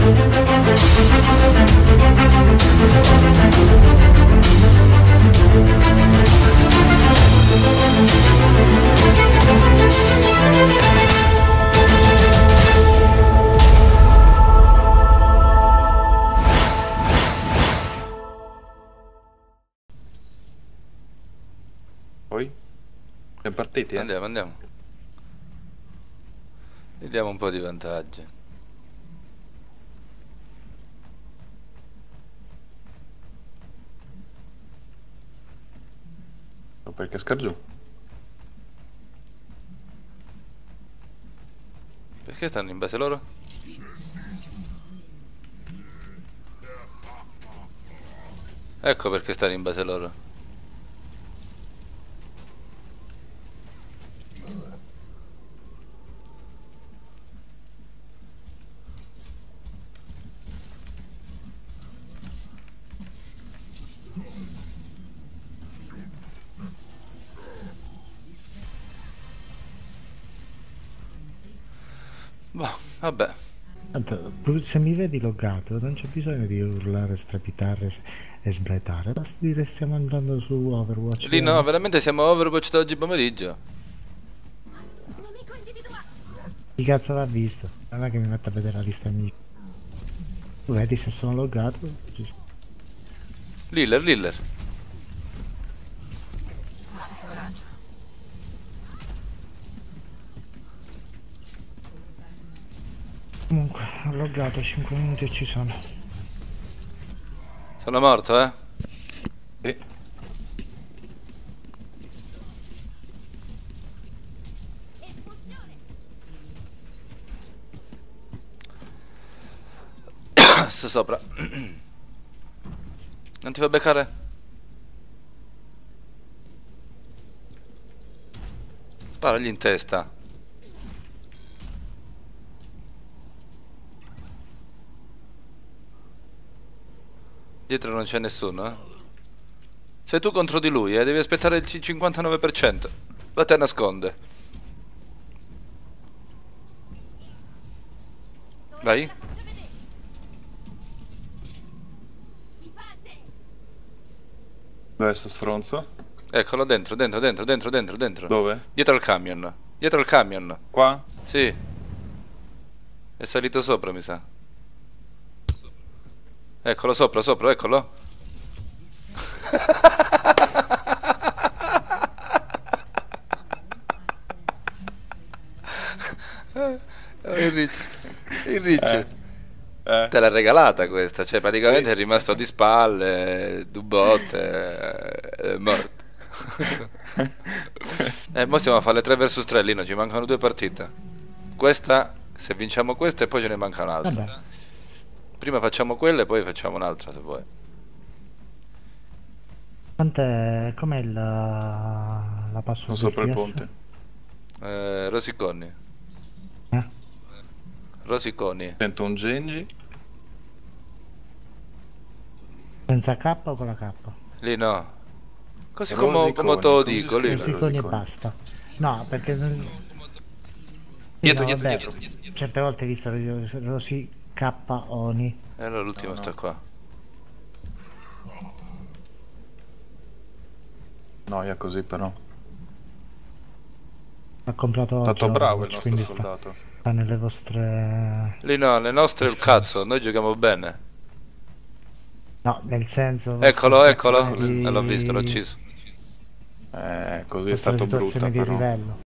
Poi? Siamo partiti, eh? Andiamo, andiamo. Vediamo un po' di vantaggi. Per cascar giù. Perché stanno in base loro? Ecco perché stanno in base loro. Boh, vabbè. Tanto, se mi vedi loggato non c'è bisogno di urlare, strepitare e sbraitare, basta dire stiamo andando su Overwatch. Lì no, veramente siamo Overwatch da oggi pomeriggio. Chi cazzo l'ha visto? Non è che mi metto a vedere la lista amici. Tu vedi se sono loggato? Liller, Liller. Comunque, ho loggato 5 minuti e ci sono. Sono morto, eh? Sì. Sto sopra. Non ti fa beccare? Sparagli in testa. Dietro non c'è nessuno, eh? Sei tu contro di lui, devi aspettare il 59%. Vatti a nasconde. Vai. Dove è sto stronzo? Eccolo dentro, dentro, dentro, dentro, dentro, dentro. Dove? Dietro al camion. Dietro al camion. Qua? Sì. È salito sopra, mi sa. Eccolo sopra, sopra, eccolo. Il Ricci. Il Ricci. Te l'ha regalata questa, cioè praticamente Sì. è rimasto di spalle, Dubot, è morto. Mo stiamo a fare le 3 vs 3, Lino, ci mancano 2 partite. Questa, se vinciamo questa e poi ce ne manca un'altra. Vabbè. Prima facciamo quella e poi facciamo un'altra se vuoi. Com'è la password? Sono sopra il FPS? ponte. Rosiconi. Rosiconi. Sento un Genji. Senza K o con la K? Lì no. Così Rosiconi, come te lo come si dico, lì. scrive? Rosiconi e Rosiconi. basta. No, perché... Dietro, no, dietro, vabbè, dietro. certe volte hai visto Rosy K Oni. E allora l'ultimo No, no. sta qua. Noia così però. Ha comprato È stato oggi bravo il Overwatch, nostro quindi soldato. sta nelle vostre... Lì no, le nostre il cazzo, noi giochiamo bene. No, nel senso... Eccolo, vostre eccolo. situazioni di- L'ho visto, l'ho ucciso. Così è vostre stato brutta situazioni di però. livello.